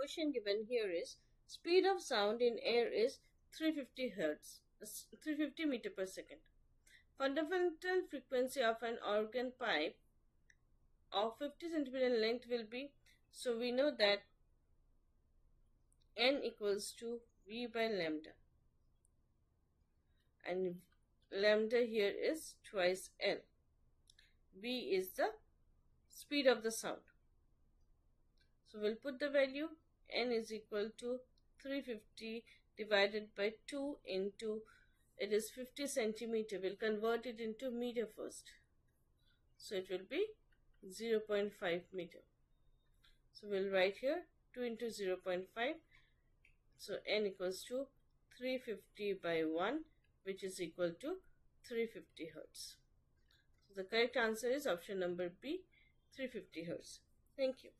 question given here is speed of sound in air is 350 hertz, 350 meter per second. Fundamental frequency of an organ pipe of 50 centimeter in length will be, so we know that N equals to V by lambda, and lambda here is twice L. V is the speed of the sound. So we'll put the value. N is equal to 350 divided by 2 into, it is 50 centimeter. We'll convert it into meter first. So it will be 0.5 meter. So we'll write here 2 into 0.5. So N equals to 350 by 1, which is equal to 350 hertz. So the correct answer is option number B, 350 hertz. Thank you.